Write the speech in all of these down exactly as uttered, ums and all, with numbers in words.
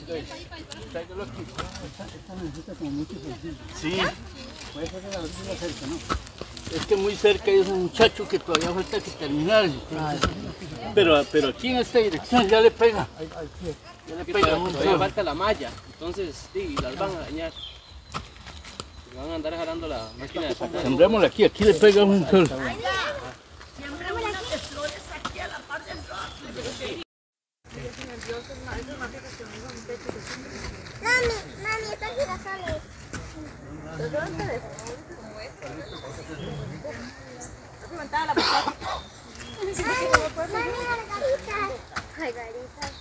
Tráigalo aquí. Esta necesita como mucho ejercicio. Sí. Puede ser que la luz la cerca, ¿no? Es que muy cerca hay un muchacho que todavía falta que terminar. Pero, pero aquí en esta dirección ya le pega. Ya le pega. Todavía falta la malla, entonces sí, las van a dañar. Van a andar jalando la máquina de sacar. Sembrémosla aquí, aquí le pega un sol. Siempre unas flores aquí a la par del rock. Mami, mami, estos girasoles. ¿De dónde eres? ¿Cómo es? ¿Has levantado la botella? Mami, margaritas. Margaritas.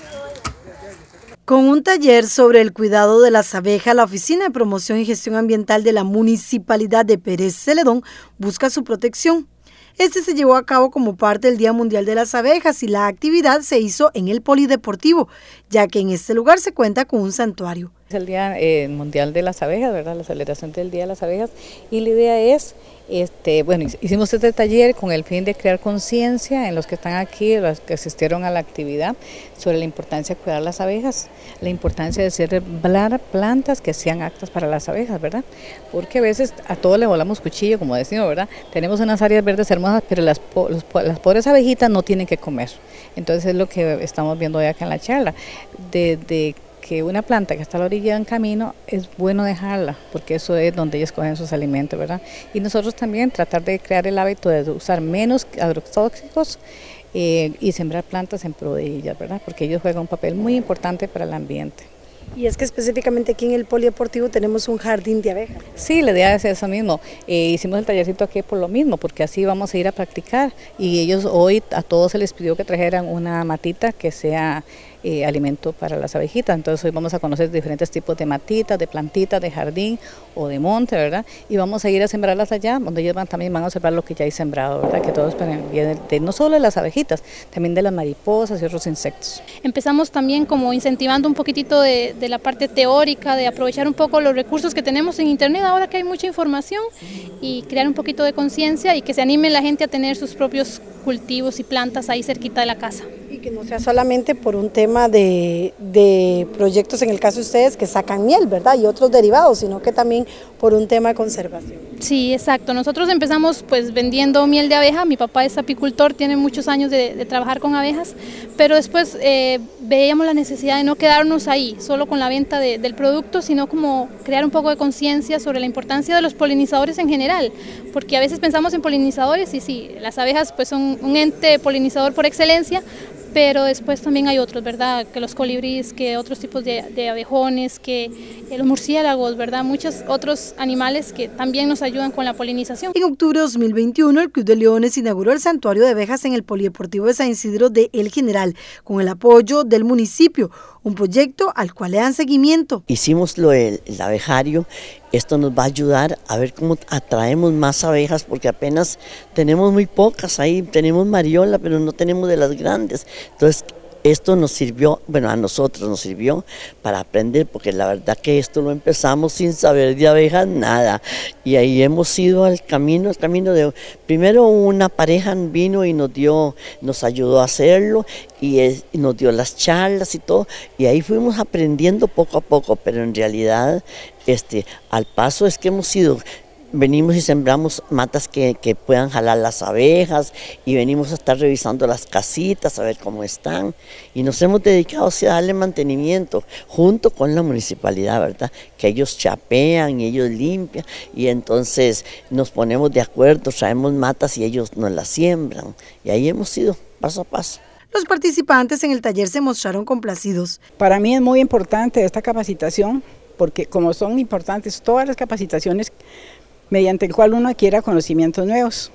Con un taller sobre el cuidado de las abejas, la Oficina de Promoción y Gestión Ambiental de la Municipalidad de Pérez Celedón busca su protección. Este se llevó a cabo como parte del Día Mundial de las Abejas y la actividad se hizo en el Polideportivo, ya que en este lugar se cuenta con un santuario. Es el Día eh, Mundial de las Abejas, ¿verdad? La celebración del Día de las Abejas, y la idea es, este, bueno, hicimos este taller con el fin de crear conciencia en los que están aquí, los que asistieron a la actividad, sobre la importancia de cuidar las abejas, la importancia de sembrar plantas que sean aptas para las abejas, ¿verdad? Porque a veces a todos le volamos cuchillo, como decimos, ¿verdad? Tenemos unas áreas verdes hermosas, pero las, los, las pobres abejitas no tienen que comer. Entonces es lo que estamos viendo hoy acá en la charla, de, de que una planta que está a la orilla de un camino es bueno dejarla, porque eso es donde ellos cogen sus alimentos, ¿verdad? Y nosotros también tratar de crear el hábito de usar menos agrotóxicos eh, y sembrar plantas en pro de ellas, ¿verdad? Porque ellos juegan un papel muy importante para el ambiente. Y es que específicamente aquí en el Polideportivo tenemos un jardín de abejas. Sí, la idea es eso mismo. Eh, hicimos el tallercito aquí por lo mismo, porque así vamos a ir a practicar. Y ellos hoy a todos se les pidió que trajeran una matita que sea eh, alimento para las abejitas. Entonces hoy vamos a conocer diferentes tipos de matitas, de plantitas, de jardín o de monte, ¿verdad? Y vamos a ir a sembrarlas allá, donde ellos van, también van a observar lo que ya hay sembrado, ¿verdad? Que todo es para el bien de, de no solo de las abejitas, también de las mariposas y otros insectos. Empezamos también como incentivando un poquitito de, de la parte teórica, de aprovechar un poco los recursos que tenemos en internet, ahora que hay mucha información, y crear un poquito de conciencia y que se anime la gente a tener sus propios cultivos y plantas ahí cerquita de la casa. Y que no sea solamente por un tema de, de proyectos, en el caso de ustedes, que sacan miel, ¿verdad? Y otros derivados, sino que también por un tema de conservación. Sí, exacto. Nosotros empezamos pues vendiendo miel de abeja. Mi papá es apicultor, tiene muchos años de, de trabajar con abejas, pero después eh, veíamos la necesidad de no quedarnos ahí, solo con la venta de, del producto, sino como crear un poco de conciencia sobre la importancia de los polinizadores en general, porque a veces pensamos en polinizadores y sí, las abejas pues son un ente polinizador por excelencia, pero después también hay otros, ¿verdad? Que los colibríes, que otros tipos de, de abejones, que eh, los murciélagos, ¿verdad? Muchos otros animales que también nos ayudan con la polinización. En octubre de dos mil veintiuno, el Club de Leones inauguró el santuario de abejas en el Polideportivo de San Isidro de El General, con el apoyo del municipio, un proyecto al cual le dan seguimiento. Hicimos lo del el abejario. Esto nos va a ayudar a ver cómo atraemos más abejas, porque apenas tenemos muy pocas ahí, tenemos mariola, pero no tenemos de las grandes. Entonces, esto nos sirvió, bueno, a nosotros nos sirvió para aprender, porque la verdad que esto lo empezamos sin saber de abejas nada. Y ahí hemos ido al camino, al camino de, primero una pareja vino y nos dio, nos ayudó a hacerlo, y, es, y nos dio las charlas y todo, y ahí fuimos aprendiendo poco a poco, pero en realidad, este, al paso es que hemos ido. Venimos y sembramos matas que, que puedan jalar las abejas, y venimos a estar revisando las casitas a ver cómo están, y nos hemos dedicado o sea, a darle mantenimiento junto con la municipalidad, ¿verdad? Que ellos chapean y ellos limpian, y entonces nos ponemos de acuerdo, traemos matas y ellos nos las siembran, y ahí hemos ido paso a paso. Los participantes en el taller se mostraron complacidos. Para mí es muy importante esta capacitación, porque como son importantes todas las capacitaciones mediante el cual uno adquiera conocimientos nuevos,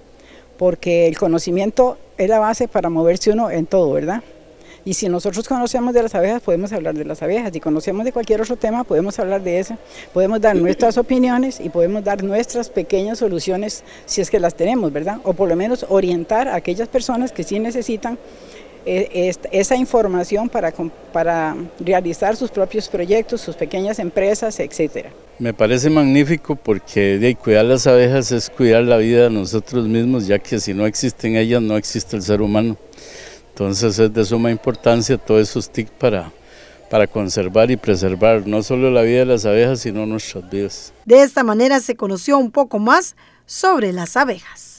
porque el conocimiento es la base para moverse uno en todo, ¿verdad? Y si nosotros conocemos de las abejas, podemos hablar de las abejas. Si conocemos de cualquier otro tema, podemos hablar de eso. Podemos dar nuestras opiniones y podemos dar nuestras pequeñas soluciones, si es que las tenemos, ¿verdad? O por lo menos orientar a aquellas personas que sí necesitan eh, esa información para, para realizar sus propios proyectos, sus pequeñas empresas, etcétera. Me parece magnífico porque de cuidar las abejas es cuidar la vida de nosotros mismos, ya que si no existen ellas, no existe el ser humano. Entonces es de suma importancia todos esos tips para, para conservar y preservar no solo la vida de las abejas, sino nuestras vidas. De esta manera se conoció un poco más sobre las abejas.